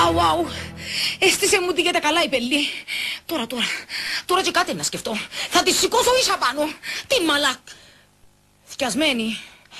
Αουάου, έστησε μου τη για τα καλά η πελή. Τώρα και κάτι να σκεφτώ. Θα τη σηκώσω ίσα πάνω. Τι μαλάκ. Θκιασμένη.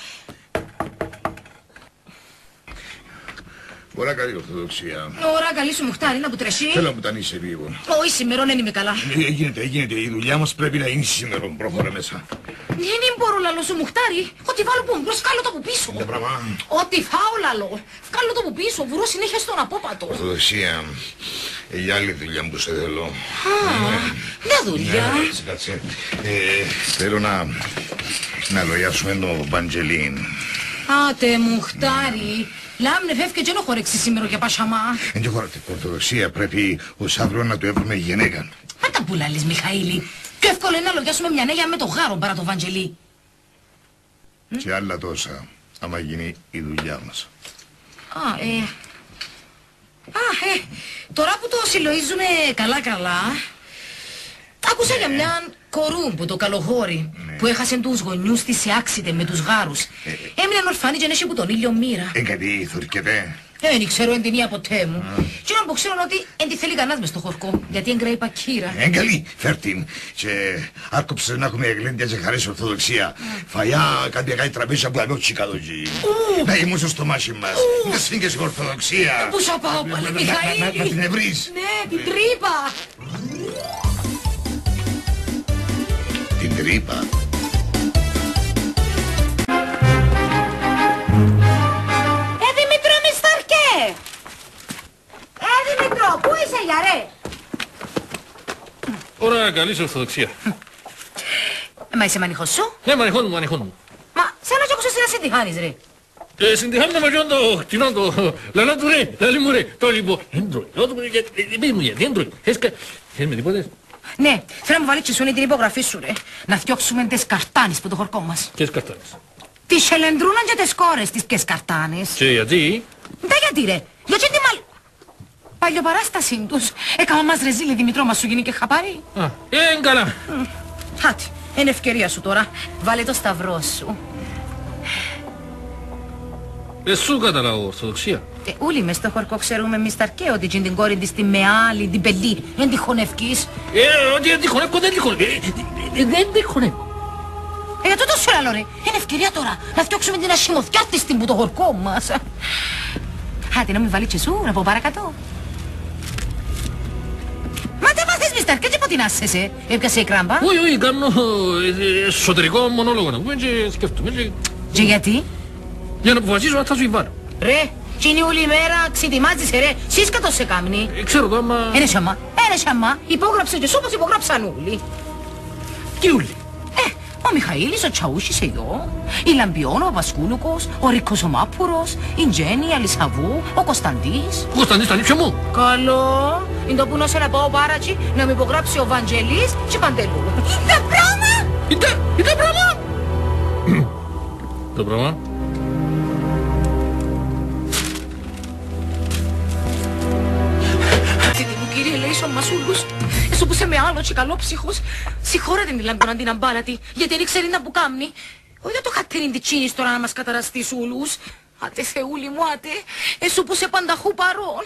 Ωραία καλή ορθοδοξία. Ωραία καλή σου Μουχτάρη, να που τρεσεί. Θέλω να μου τανίσει λίγο. Όχι, σήμερα δεν είμαι καλά. Γίνεται. Η δουλειά μας πρέπει να είναι σήμερα. Προχώρα μέσα. Δεν μπορώ λαλό σου Μουχτάρη. Ό,τι βάλω που μπρος, βγάλω το που πίσω. Είναι πράγμα. Ό,τι φάω λαλό. Βγάλω το που πίσω, βρω συνέχεια στον απόπατο. Ορθοδοξία. Η άλλη δουλειά που σε θέλω. Μια δουλειά. Κάτσε. Θέλω να λογιάσουμε το Βαντζελίν. Άτε Μουχτάρη. Λάμνε φεύγει και δεν χωρέξει σήμερα για πασαμά. Εν και χώρα την Ορθοδοξία πρέπει ως αύριο να του έβρουμε γυναίκα. Μα τα πουλάλεις Μιχαήλη. Πιο εύκολο είναι να λογιάσουμε μια νέα με το γάρο παρά το Βαντζελί. Και άλλα τόσα, άμα γίνει η δουλειά μας. Τώρα που το συλλογίζουμε καλά, άκουσα για μια κορού που το καλοχώρι, που έχασε τους γονιούς της σε άξιτε με τους γάρους. Έμεινε ορφανή και νέσαι που τον ήλιο μοίρα. Κάτι θορκετέ. Δεν ξέρω εν την μία ποτέ μου. Και να που ξέρω ότι εν τη θέλει κανάς μες στο χορκό, γιατί εγκραίει πακύρα. Καλή, φέρ' την. Και άκουψε να έχουμε γλέντια και χαρές Ορθοδοξία. Φαγιά, κάτι τραπέζια που αμέσως εκεί. Να ήμουν στο στομάχι μας. Να σφίγγες η Ορθοδοξία. Πού θα πάω πάλι, Μιχαήλ. Να την ευρείς. Ναι, την τρύπα. Την τρύπα. Δημήτρο, πού είσαι για ρε? Ωραία, καλή σου Ορθοδοξία. Μα είσαι μανιχός σου? Ναι, μανιχόν μου. Μα σαν να κι άκουσες να συντυχάνεις ρε. Συντυχάνει να μαγιόν το κτηνό το λαλά του ρε, λαλί μου ρε, το λοιπόν. Έντρωει, πες μου γιατί έντρωει. Θες με τίποτε? Ναι, θέλω να μου βάλεις και σου την υπογραφή σου ρε. Να θιώξουμε τις καρτάνες που το χορκό μας. Ποιες καρτάνες? Τις σελεντρούλαν και τις κόρες τις ποιες καρτάνες. Και γιατί? Τα γιατί ρε, γιατί τη μαλλ... Παλιοπαράσταση τους. Έκαμα μας ρεζίλη Δημητρό μας σου γίνει και χαπάρι. Καλά. Χάτι, είναι ευκαιρία σου τώρα. Βάλε το σταυρό σου. Σου καταλάβω Ορθοδοξία. Όλοι μες στο χορκό ξέρουμε εμείς τα αρκέ ότι την κόρη της τη Μεάλη, την Πελή, δεν τη χωνευκείς. Ότι δεν τη χωνεύω, δεν τη χωνεύω. Για τούτο σου λαλό ρε, είναι ευκαιρία τώρα να φτιάξουμε την ασημωθιά της στην που το χορκό μας. Χάτι, να μην βάλει και σου, να πω παρακατώ. Μα δεν μάθες μισταρ, και τι νάσεσαι, έπιασε η κράμπα. Όχι, κάνω εσωτερικό μονόλογο να πούμε και σκέφτομαι. Και γιατί? Για να αποφασίσω αν θα σου βάλω. Ρε, κι είναι όλη η μέρα, ξετοιμάζεσαι ρε, σύσκατος σε κάμνη. Ξέρω το άμα... Ένε σαμά, υπόγραψε και σου όπως υπογράψαν όλοι. Τι όλοι? Ο Μιχαήλης, ο Τσαούσης εδώ, η Λαμπιόν, ο Παπασκούλουκος, ο Ρίκος ο Μάπουρος, η Τζέννη, η Αλισαβού, ο Κωνσταντής. Ο Κωνσταντής τα αλήθεια μου. Καλό, είναι το που να σε να πάω πάρατσι να με υπογράψει ο Βαντζελής και Παντελού. Είναι πράγμα! Είναι πράγμα! Το πράγμα. Κύριε Λέισον Μασούλους, εσύ που είσαι με άλλο και καλόψυχος, συγχώρετε την Λαμπιόν την αμπάλατη, γιατί δεν ξέρει να που κάμνει. Όχι για το χατήριν τη τσίνης τώρα να μας καταραστείς ούλους. Άτε Θεούλη μου, άτε, εσύ που είσαι πανταχού παρών.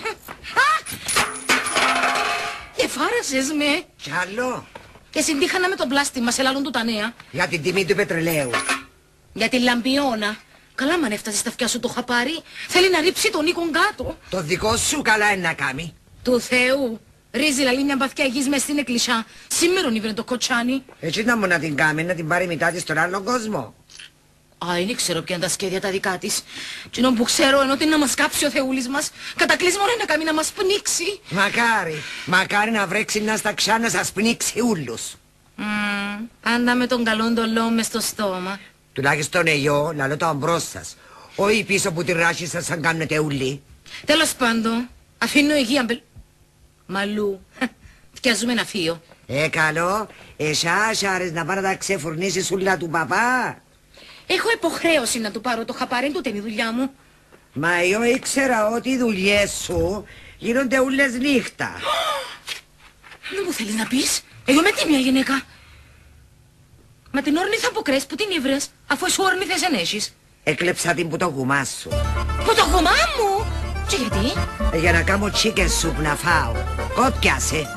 Εφάρασες με. Κι άλλο. Και συντύχανα με τον πλάστη μας, ελάλλον του τα νέα. Για την τιμή του πετρελαίου. Για τη Λαμπιώνα. Καλά μ' αν έφτασε στα αυτιά σου το χαπάρι. Θέλει να ρίψει τον οίκον κάτω. Το δικό σου καλά είναι να κάνει. Του Θεού. Ρίζει λαλή μια μπαθιά γης μες στην εκκλησιά. Σήμερον ήβρε το κοτσάνι. Έτσι να μου να την κάνει, να την πάρει μετά της στον άλλον κόσμο. Δεν ξέρω ποια είναι τα σχέδια τα δικά της. Τι που ξέρω ενώ την να μας κάψει ο Θεούλης μας. Κατακλείσμα να κάνει να μας πνίξει. Μακάρι να βρέξει μια σταξιά να σας πνίξει ούλους. Πάντα με τον καλόν το λόγο μες στο στόμα. Τουλάχιστον εγώ, λαλώ το αμπρός σας. Όχι πίσω που τη ράχη σας σαν κάνετε ούλοι. Τέλος πάντων, αφήνω υγεία Μαλού, φτιάζουμε ένα φύο. Καλό, εσάς άρες να πάρω να ξεφουρνήσεις ούλα του παπά. Έχω υποχρέωση να του πάρω το χαπάρι, τούτε είναι η δουλειά μου. Μα εγώ ήξερα ότι οι δουλειές σου γίνονται ούλες νύχτα. Δεν μου θέλεις να πεις, εγώ με τι μια γυναίκα. Μα την όρνηθα από κρές που την ήβρες, αφού εσύ όρνηθες εν έχεις. Έκλεψα την που το γουμά σου. Που το γουμά μου! Και γιατί? Για να κάνω chicken soup να φάω. Κόπιασε.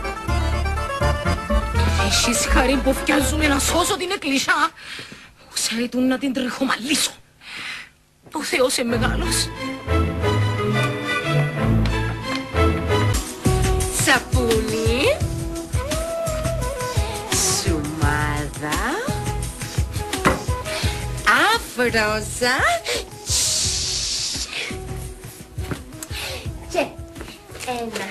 Έχεις χάρη που φτιάζουμε να σώσω την εκκλησιά. Όσα έτουν να την τρεχομαλίσω. Ο Θεός είναι μεγάλος. Σαπούνι. Σουμάδα. Αφρόζα. Και ένα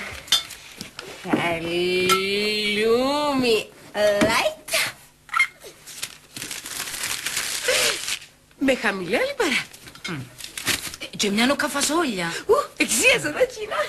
χαλούμι light. Με χαμηλά λιπαρά. Και μια νοκαφασόλια. Εξίασα τα κοινά.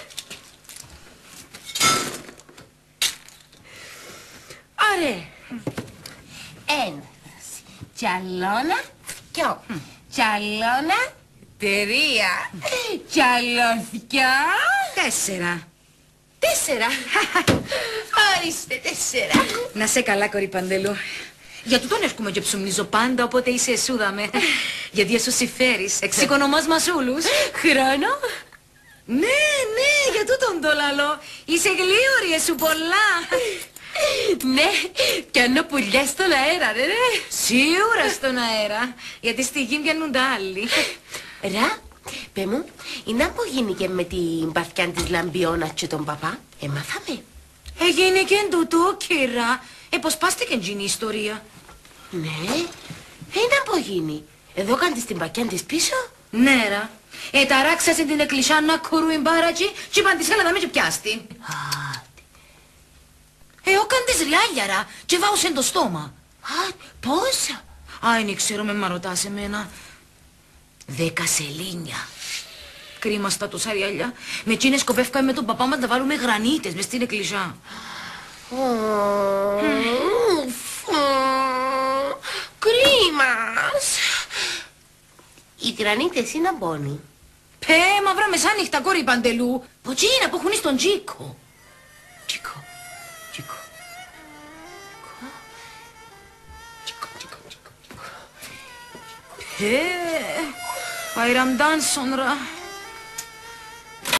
Ωραία. Ένα. Τσαλώνα. Δυο. Τσαλώνα. Τρία. Τσαλώθηκια. 4. 4. Ορίστε 4. Να σε καλά, κορή Παντελού. Για τούτον έρχομαι και ψουμνίζω πάντα, οπότε είσαι εσούδαμε. Γιατί εσύ συμφέρεις. Εξοικονομάς μασούλους. Χρόνο. Ναι, για τούτον το λαλό. Είσαι γλίωρη, εσού πολλά. Ναι, πιάνω πουλιά στον αέρα, ρε. Σίγουρα στον αέρα. Γιατί στη γη βγαίνουν τα άλλοι. Ρα, πέ μου, είναι να γίνει και με την παθιά της Λαμπιώνας και τον παπά. Μάθαμε. Έγινε και εν τούτο, κύρα. Πως πάστε και την ιστορία. Ναι, είναι να γίνει. Εδώ κάνεις την πακιά της πίσω. Ναι, ρα. Ταράξασε την εκκλησιά να κουρούιν μπάρατζι και είπαν της έλα να με και πιάστη. Όκαν της ριάλιαρα και βάουσεν το στόμα. Πόσα. Δεν ξέρω με μα ρωτάς εμένα. 10 σελίνια. Κρίμα στα τόσα ριάλια. Με εκείνες σκοπεύκαμε με τον παπά μας να βάλουμε γρανίτες μες στην εκκλησιά. Κρίμας. Οι γρανίτες είναι αμπόνι. Μαύρα μεσάνυχτα, κόρη Παντελού. Ποτσίνα που έχουν στον Τζίκο. Τσίκο. Πάει Ραμντάν, σονρα.